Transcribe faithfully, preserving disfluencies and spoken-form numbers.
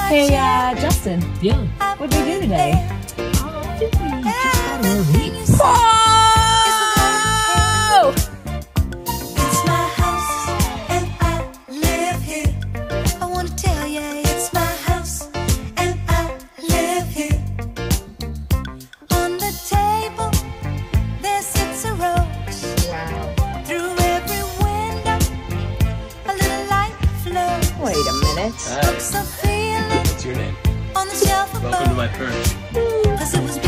Hey, uh, Justin, Yeah. what'd we do today? Oh, I think we just got our meat. Whoa! It's my house and I live here. I wanna tell ya, it's my house and I live here. On the table there sits a rose. Wow. Through every window a little light flows. Wait a minute. Hi. Books are feeling What's your name? on the shelf above. Welcome to my perch. 'Cause it was